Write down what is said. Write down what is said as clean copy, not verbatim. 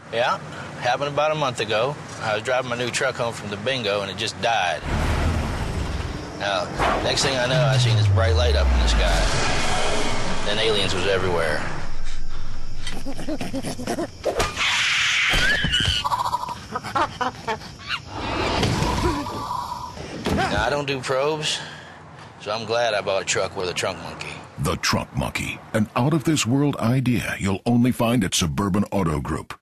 Yeah, happened about a month ago. I was driving my new truck home from the bingo and it just died. Now, next thing I know, I seen this bright light up in the sky. Then aliens was everywhere. Now, I don't do probes, so I'm glad I bought a truck with a trunk monkey. The Trunk Monkey, an out-of-this-world idea you'll only find at Suburban Auto Group.